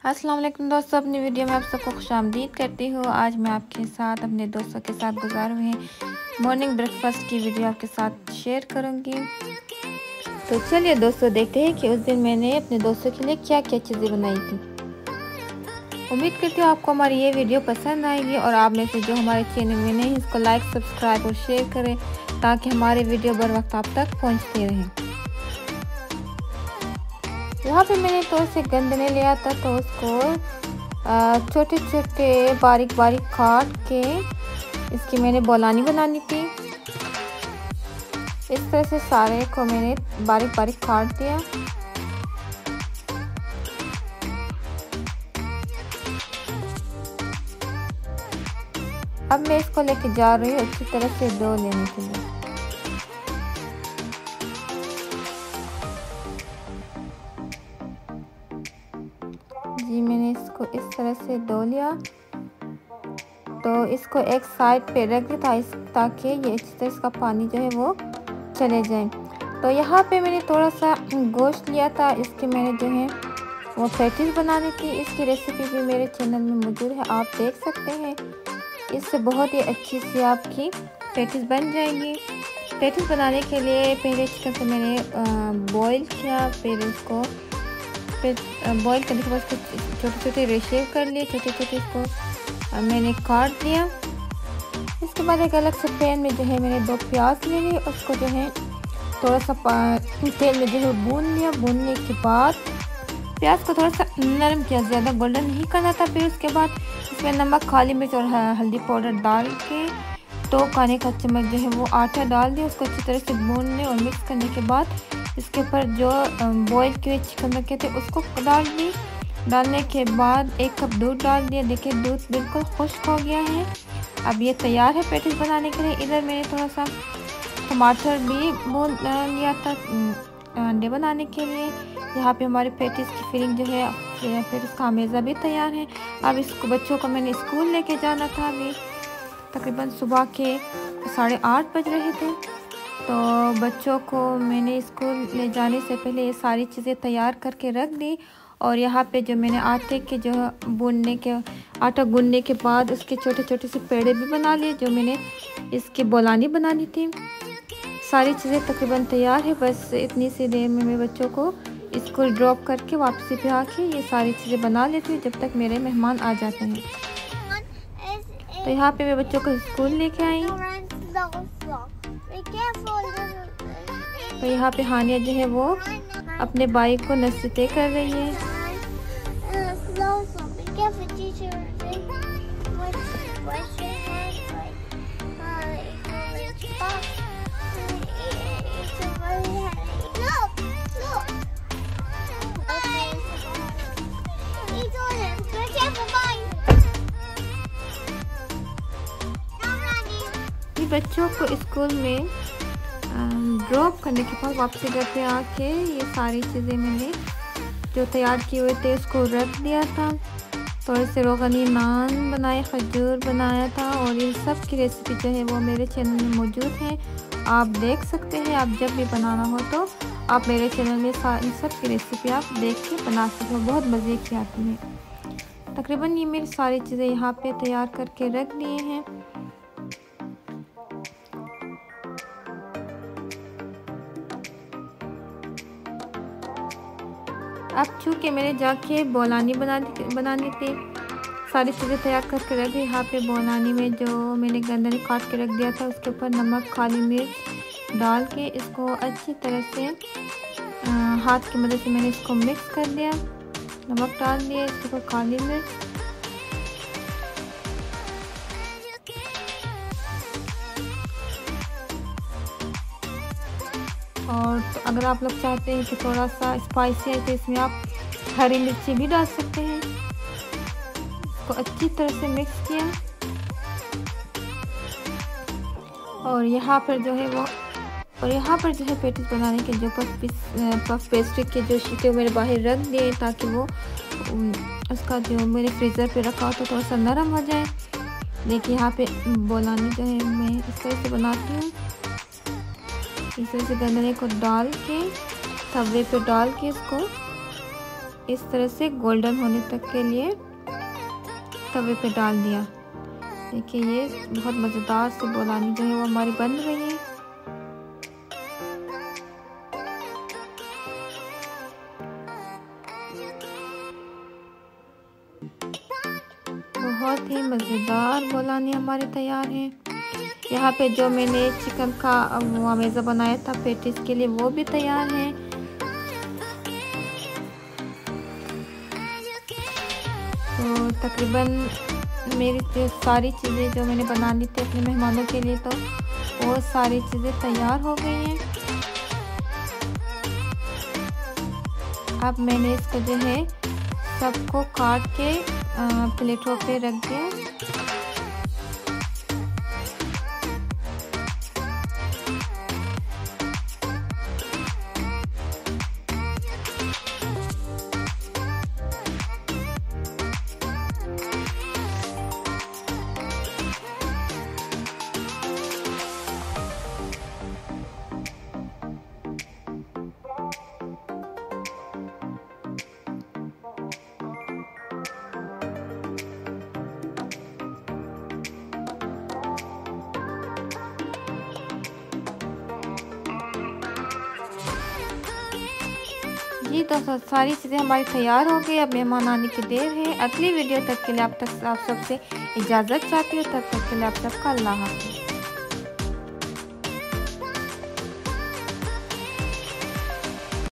अस्सलाम वालेकुम दोस्तों, अपनी वीडियो में आप सबको खुशामदीद करती हूँ। आज मैं आपके साथ अपने दोस्तों के साथ गुजार हुए मॉर्निंग ब्रेकफास्ट की वीडियो आपके साथ शेयर करूँगी। तो चलिए दोस्तों, देखते हैं कि उस दिन मैंने अपने दोस्तों के लिए क्या क्या चीज़ें बनाई थी। उम्मीद करती हूँ आपको हमारी ये वीडियो पसंद आएगी और आप में से जो हमारे चैनल में नहीं इसको लाइक, सब्सक्राइब और शेयर करें ताकि हमारे वीडियो बर वक्त आप तक पहुँचते रहें। यहाँ पे मैंने थोड़े से गंदने लिया था, तो उसको छोटे छोटे बारीक बारीक काट के इसकी मैंने बोलानी बनानी थी। इस तरह से सारे को मैंने बारीक बारीक काट दिया। अब मैं इसको लेके जा रही हूँ अच्छी तरह से धो लेने के लिए। जी, मैंने इसको इस तरह से धो लिया, तो इसको एक साइड पे रख दिया था ताकि ये अच्छी तरह इसका पानी जो है वो चले जाए। तो यहाँ पे मैंने थोड़ा सा गोश्त लिया था, इसके मैंने जो है वो पैटीज बनानी थी। इसकी रेसिपी भी मेरे चैनल में मौजूद है, आप देख सकते हैं। इससे बहुत ही अच्छी सी आपकी पैटीज बन जाएंगी। पैटीज बनाने के लिए पहले चिकन को मैंने बॉईल किया, फिर उसको बॉईल करने के बाद उसको छोटे छोटे रेशे कर लिए, छोटे छोटे इसको मैंने काट लिया। इसके बाद एक अलग से पैन में जो है मैंने 2 प्याज ले लिए, उसको जो है थोड़ा सा तेल में जो है भून लिया। भूनने के बाद प्याज को थोड़ा सा नरम किया, ज़्यादा गोल्डन नहीं करना था। फिर उसके बाद इसमें नमक, काली मिर्च और हल्दी पाउडर डाल के 2 खाने का चम्मच जो है वो आटा डाल दिया। उसको अच्छी तरह से भूनने और मिक्स करने के बाद इसके ऊपर जो बॉईल किए चिकन रखे थे उसको डाल दी। डालने के बाद 1 कप दूध डाल दिया। देखिए दूध बिल्कुल खुश्क हो गया है। अब ये तैयार है पैटीज बनाने के लिए। इधर मैंने थोड़ा सा टमाटर भी भून लिया था अंडे बनाने के लिए। यहाँ पे हमारे पैटीज की फिलिंग जो है फिर इसका हमेज़ा भी तैयार है। अब इसको बच्चों को मैंने स्कूल लेके जाना था। अभी तकरीबन सुबह के 8:30 बज रहे थे, तो बच्चों को मैंने स्कूल ले जाने से पहले ये सारी चीज़ें तैयार करके रख दी। और यहाँ पे जो मैंने आटा गूंदने के बाद उसके छोटे छोटे से पेड़े भी बना लिए, जो मैंने इसकी बोलानी बनानी थी। सारी चीज़ें तकरीबन तैयार है, बस इतनी सी देर में मैं बच्चों को स्कूल ड्रॉप करके वापसी पे आके ये सारी चीज़ें बना लेती हूँ जब तक मेरे मेहमान आ जाते हैं। तो यहाँ पे मैं बच्चों को स्कूल लेके आई। तो यहाँ पे हानिया जो है वो अपने भाई को नसीहतें कर रही है। बच्चों को स्कूल में ड्रॉप करने के बाद वापसी घर पे आके ये सारी चीज़ें मैंने जो तैयार किए हुए थे उसको रख दिया था। थोड़े से रोगनी नान बनाए, खजूर बनाया था, और ये सब की रेसिपी जो है वो मेरे चैनल में मौजूद है, आप देख सकते हैं। आप जब भी बनाना हो तो आप मेरे चैनल में इन सब की रेसिपी आप देख के बना सकते हो, बहुत मज़े की आती है। तकरीबन ये मेरी सारी चीज़ें यहाँ पे तैयार करके रख दिए हैं। अब चूँकि मैंने जाके बोलानी बनानी थी, सारी चीज़ें तैयार करके रख दी। यहाँ पे बोलानी में जो मैंने गंदने काट के रख दिया था उसके ऊपर नमक, काली मिर्च डाल के इसको अच्छी तरह से हाथ की मदद से मैंने इसको मिक्स कर दिया। नमक डाल दिया, इसके ऊपर काली मिर्च, और तो अगर आप लोग चाहते हैं कि थोड़ा सा स्पाइसी है तो इसमें आप हरी मिर्ची भी डाल सकते हैं। इसको अच्छी तरह से मिक्स किया, और यहाँ पर जो है पैटीज बनाने के जो पफ पेस्ट्री के जो शीटे मैंने बाहर रख दिए ताकि वो उसका जो मैंने फ्रीज़र पे रखा तो थोड़ा सा नरम हो जाए। देखिए यहाँ पे बोलानी जो है मैं इस तरह से बनाती हूँ। इस तरह से गंदने को डाल के तवे पे डाल के इसको इस तरह से गोल्डन होने तक के लिए तवे पे डाल दिया। देखिए ये बहुत मज़ेदार से बोलानी जो है वो हमारी बन रही है। बहुत ही मज़ेदार बोलानी हमारे तैयार है। यहाँ पे जो मैंने चिकन का अमेज़ा बनाया था पेटिस के लिए वो भी तैयार है। तो तकरीबन मेरी सारी चीज़ें जो मैंने बना ली थी अपने मेहमानों के लिए, तो वो सारी चीज़ें तैयार हो गई हैं। अब मैंने इसको जो है सबको काट के प्लेटों पे रख दिया। जी दोस्तों, सारी चीज़ें हमारी तैयार हो गई। अब मेहमान आने की देर है। अगली वीडियो तक के लिए आप सबसे इजाज़त चाहती हूँ। तब तक के लिए आप सबका अल्लाह हाफ़िज़।